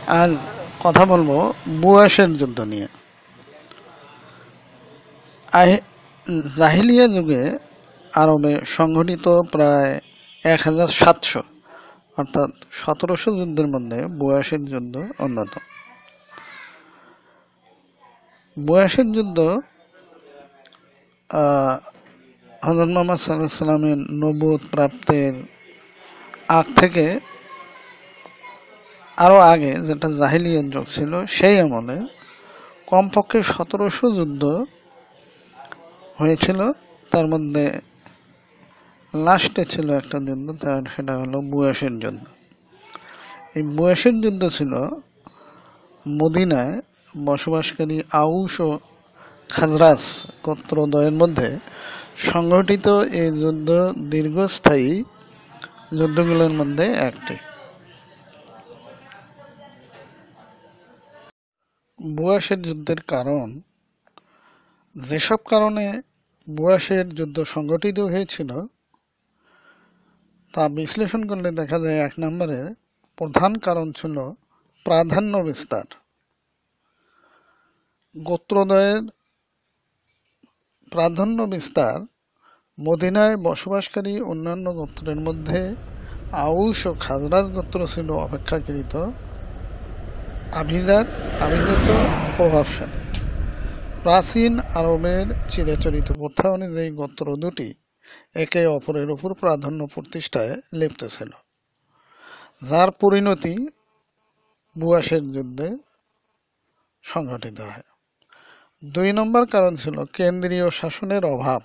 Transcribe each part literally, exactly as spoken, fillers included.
আজ কথা বলবো বুয়াসের যুদ্ধ নিয়ে। জাহিলিয়া যুগে আরবে সংঘটিত প্রায় এক হাজার সাতশো অর্থাৎ সতেরোশো যুদ্ধের মধ্যে বুয়াসের যুদ্ধ অন্যতম। বুয়াসের যুদ্ধ আহ হযরত মুহাম্মদ সাল্লাল্লাহু আলাইহি ওয়াসাল্লামের নবুয়ত প্রাপ্তের আগ থেকে আরো আগে, যেটা জাহিলিয়াত যুগ ছিল, সেই আমলে কমপক্ষে সতেরোশো যুদ্ধ হয়েছিল। তার মধ্যে লাস্টে ছিল একটা যুদ্ধ, তার সেটা হলো বুয়াসের যুদ্ধ। এই বুয়াসের যুদ্ধ ছিল মদিনায় বসবাসকারী আউস ও খাজরাজ গোত্রদ্বয়ের মধ্যে সংগঠিত এই যুদ্ধ দীর্ঘস্থায়ী যুদ্ধগুলোর মধ্যে একটি। বুয়াসের যুদ্ধের কারণ, যেসব কারণে বুয়াসের যুদ্ধ সংগঠিত হয়েছিল তা বিশ্লেষণ করলে দেখা যায়, এক নম্বরে প্রধান কারণ ছিল প্রাধান্য বিস্তার। গোত্রদ্বয়ের প্রাধান্য বিস্তার মদিনায় বসবাসকারী অন্যান্য গোত্রের মধ্যে আউস ও খাজরাজ গোত্র ছিল অপেক্ষাকৃত আভিজাত আভিজাত প্রভাবশালী। প্রাচীন আরবের চিরাচরিত প্রথা অনুযায়ী গোত্র দুটি একে অপরের উপর প্রাধান্য প্রতিষ্ঠায় লিপ্ত ছিল, যার পরিণতি বুয়াসের যুদ্ধে সংঘটিত হয়। দুই নম্বর কারণ ছিল কেন্দ্রীয় শাসনের অভাব।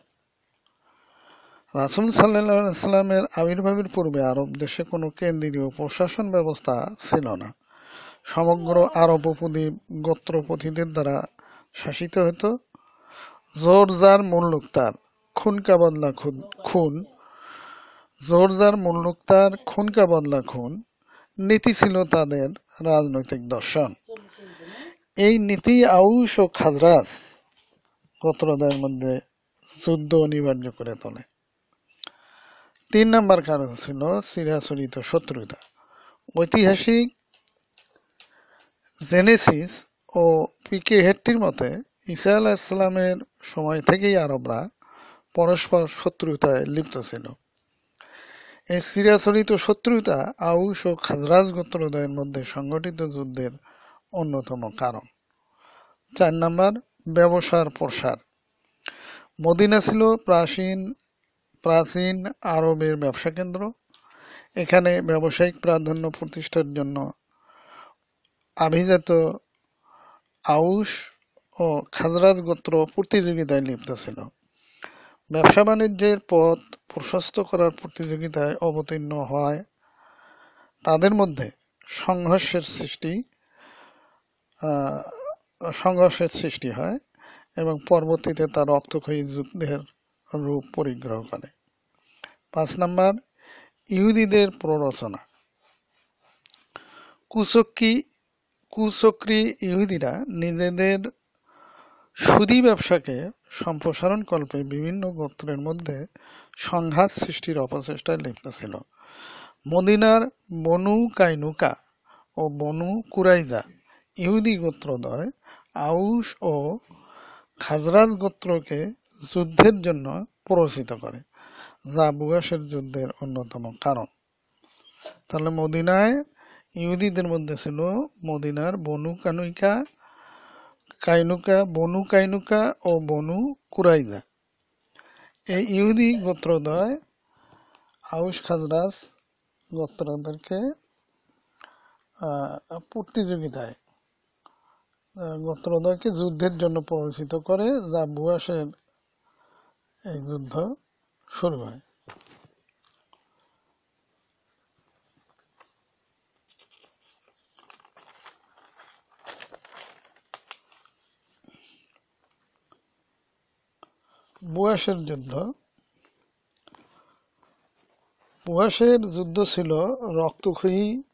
রাসূল সাল্লাল্লাহু আলাইহি ওয়াসাল্লামের আবির্ভাবের পূর্বে আরব দেশে কোনো কেন্দ্রীয় প্রশাসন ব্যবস্থা ছিল না। সমগ্র আরব উপদ্বীপ গোত্রপতিদের দ্বারা শাসিত হতো। জোর যার মুল্লুক তার, খুন কা বদলা খুন, জোর যার মুল্লুক তার, খুন কা বদলা খুন নীতি ছিল তাদের রাজনৈতিক দর্শন। এই নীতি আউস ও খাজরাজ গোত্রদ্বয়ের মধ্যে যুদ্ধ অনিবার্য করে তোলে। তিন নম্বর কারণ ছিল চিরাচরিত শত্রুতা। ঐতিহাসিক জেনেসিস ও পিকে হেট্টির মতে ঈসা আলাইহিস সালামের সময় থেকেই আরবরা পরস্পর শত্রুতায় লিপ্ত ছিল। এই চিরাচরিত শত্রুতা আউস ও খাজরাজ গোত্রদ্বয়ের মধ্যে সংগঠিত যুদ্ধের অন্যতম কারণ। চার নম্বর ব্যবসার প্রসার। মদিনা ছিল প্রাচীন প্রাচীন আরবের ব্যবসা কেন্দ্র। এখানে ব্যবসায়িক প্রাধান্য প্রতিষ্ঠার জন্য আভিজাত আউস ও খাজরাজ গোত্র প্রতিযোগিতায় লিপ্ত ছিল। ব্যবসা বাণিজ্যের পথ প্রশস্ত করার প্রতিযোগিতায় অবতীর্ণ হয় তাদের মধ্যে সংঘর্ষের সৃষ্টি সংঘর্ষের সৃষ্টি হয় এবং পরবর্তীতে তা রক্তক্ষয়ী যুদ্ধের রূপ পরিগ্রহ করে। পাঁচ নম্বর ইহুদিদের প্ররোচনা। কুচক্রী কুচক্রী ইহুদিরা নিজেদের সুদী ব্যবসাকে সম্প্রসারণ কল্পে বিভিন্ন গোত্রের মধ্যে সংঘাত সৃষ্টির অপচেষ্টায় লিপ্ত ছিল। মদিনার বনু কাইনুকা ও বনু কুরাইজা ইহুদি গোত্রদ্বয় আউস ও খাজরাজ গোত্রকে যুদ্ধের জন্য প্ররোচিত করে, যা বুয়াসের যুদ্ধের অন্যতম কারণ। তাহলে মদিনায় ইহুদিদের মধ্যে ছিল মদিনার বনু কানুকা কাইনুকা বনু কাইনুকা ও বনু কুরাইজা। এই ইহুদি গোত্রদ্বয় আউস খাজরাজ গোত্রদেরকে প্রতিযোগিতায় গোত্রদ্বয়কে যুদ্ধের জন্য প্ররোচিত করে, যা বুয়াসের এই যুদ্ধ শুরু হয়। বুয়াসের যুদ্ধ বুয়াসের যুদ্ধ ছিল রক্তক্ষয়ী